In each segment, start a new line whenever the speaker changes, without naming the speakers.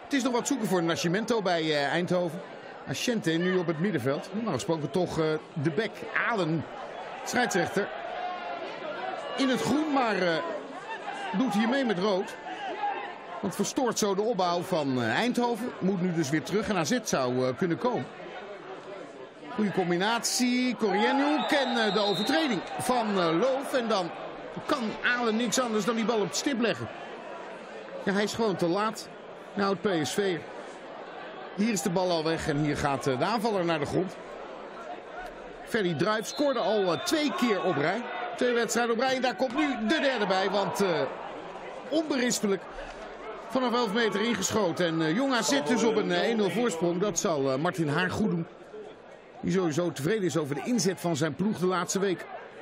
Het is nog wat zoeken voor Nascimento bij Eindhoven. Asciente nu op het middenveld. Normaal gesproken toch de bek. Alen, scheidsrechter. In het groen, maar doet hier mee met rood. Want verstoort zo de opbouw van Eindhoven. Moet nu dus weer terug en AZ zou kunnen komen. Goede combinatie. Koreniuk en de overtreding van Loof. En dan kan Alen niks anders dan die bal op de stip leggen. Ja, hij is gewoon te laat. Nou, het PSV. Hier is de bal al weg en hier gaat de aanvaller naar de grond. Ferdy Druijf scoorde al 2 keer op rij. 2 wedstrijden op rij en daar komt nu de derde bij. Want onberispelijk vanaf 11 meter ingeschoten. En Jong AZ dus op een 1-0 voorsprong. Dat zal Martin Haar goed doen. Die sowieso tevreden is over de inzet van zijn ploeg de laatste week.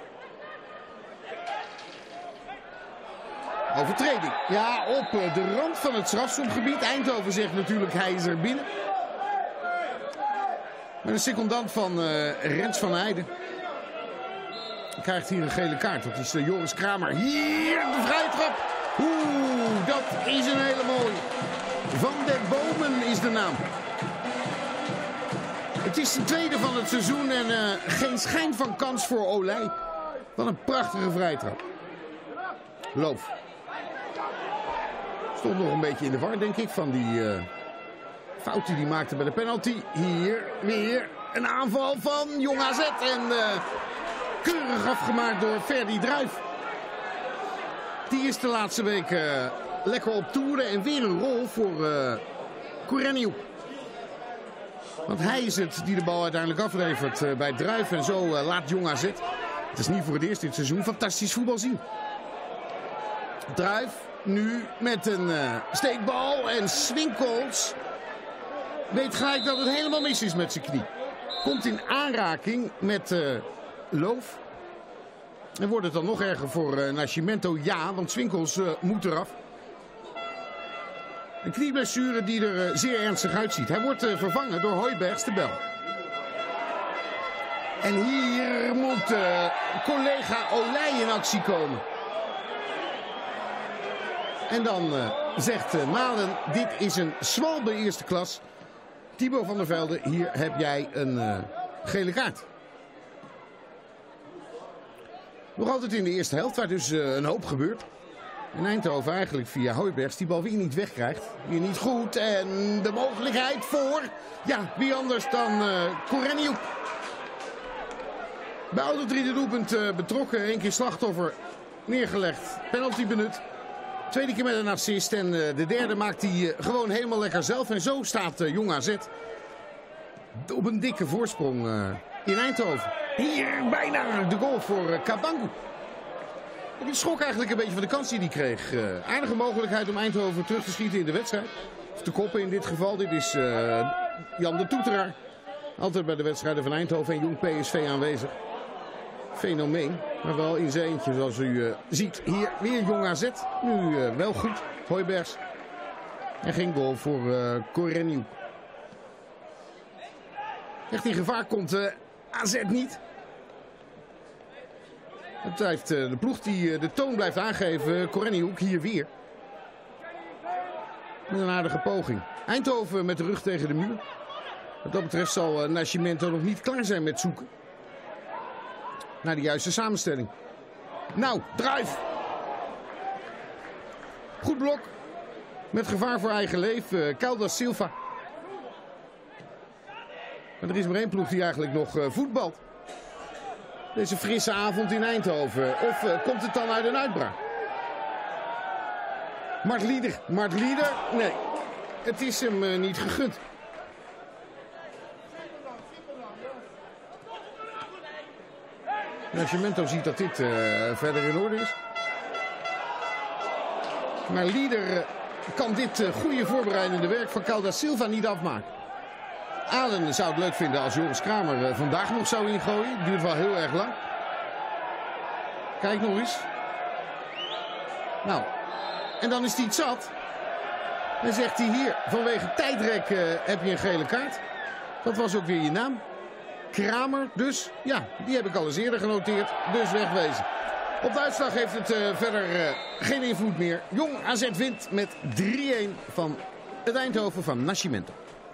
Overtreding. Ja, op de rand van het strafschopgebied. Eindhoven zegt natuurlijk hij is er binnen. Maar de secondant van Rens van Heijden krijgt hier een gele kaart. Dat is Joris Kramer. Hier de vrije trap. Oeh, dat is een hele mooie. Van der Bomen is de naam. Het is de tweede van het seizoen en geen schijn van kans voor Olij. Wat een prachtige vrije trap. Loof. Stond nog een beetje in de war, denk ik, van die fout die hij maakte bij de penalty. Hier weer een aanval van Jong AZ. En keurig afgemaakt door Ferdy Druijf. Die is de laatste week lekker op toeren. En weer een rol voor Koreniuk. Want hij is het die de bal uiteindelijk aflevert bij Druijf. En zo laat Jong AZ, het is niet voor het eerst dit seizoen, fantastisch voetbal zien. Druijf nu met een steekbal en Swinkels weet gelijk dat het helemaal mis is met zijn knie. Komt in aanraking met Loof. En wordt het dan nog erger voor Nascimento? Ja, want Swinkels moet eraf. Een knieblessure die er zeer ernstig uitziet. Hij wordt vervangen door Hooibergs de Bel. En hier moet collega Olij in actie komen. En dan zegt Malen, dit is een zwalbe eerste klas. Thibaut van der Velde, hier heb jij een gele kaart. Nog altijd in de eerste helft, waar dus een hoop gebeurt. En Eindhoven eigenlijk via Hooibergs die bal weer niet wegkrijgt. Weer niet goed. En de mogelijkheid voor, ja, wie anders dan Koreniuk. Bij alle 3 de doelpunt betrokken. 1 keer slachtoffer neergelegd. Penalty benut. 2e keer met een assist. En de derde maakt hij gewoon helemaal lekker zelf. En zo staat Jong AZ op een dikke voorsprong in Eindhoven. Hier bijna de goal voor Kabangu. Die schrok eigenlijk een beetje van de kans die hij kreeg. Aardige mogelijkheid om Eindhoven terug te schieten in de wedstrijd. Of te koppen in dit geval. Dit is Jan de Toeteraar. Altijd bij de wedstrijden van Eindhoven en Jong PSV aanwezig. Fenomeen. Maar wel in zijn eentje zoals u ziet. Hier weer Jong AZ. Nu wel goed. Hooibergs. En geen goal voor Koreniuk. Echt in gevaar komt AZ niet. Het blijft de ploeg die de toon blijft aangeven. Koreniuk hier weer. Met een aardige poging. Eindhoven met de rug tegen de muur. Wat dat betreft zal Nascimento nog niet klaar zijn met zoeken naar de juiste samenstelling. Nou, Druijf. Goed blok. Met gevaar voor eigen leven. Caldas Silva. Maar er is maar 1 ploeg die eigenlijk nog voetbalt. Deze frisse avond in Eindhoven. Of komt het dan uit een uitbraak? Mart Lieder? Nee. Het is hem niet gegund. Nascimento ziet dat dit verder in orde is. Maar Lieder kan dit goede voorbereidende werk van Caldas Silva niet afmaken. Alen zou het leuk vinden als Joris Kramer vandaag nog zou ingooien. Duurt wel heel erg lang. Kijk nog eens. Nou, en dan is hij het zat. Dan zegt hij hier, vanwege tijdrek heb je een gele kaart. Dat was ook weer je naam. Kramer, dus ja, die heb ik al eens eerder genoteerd. Dus wegwezen. Op de uitslag heeft het verder geen invloed meer. Jong AZ wint met 3-1 van Het Eindhoven van Nascimento.